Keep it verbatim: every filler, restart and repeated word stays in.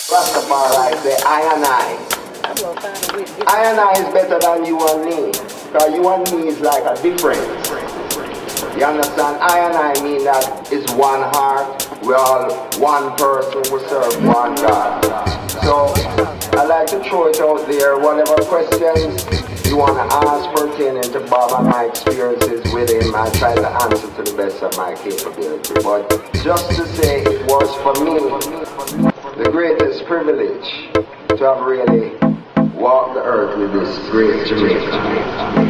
Rastafari say, I and I. I and I is better than you and me. Because you and me is like a difference. You understand? I and I mean that it's one heart. We're all one person. We serve one God. So I like to throw it out there. Whatever questions you want to ask pertaining to Bob and my experiences with him, I try to answer to the best of my capability. But just to say, it was for me the greatest privilege to have really walked the earth with this great Jamaican.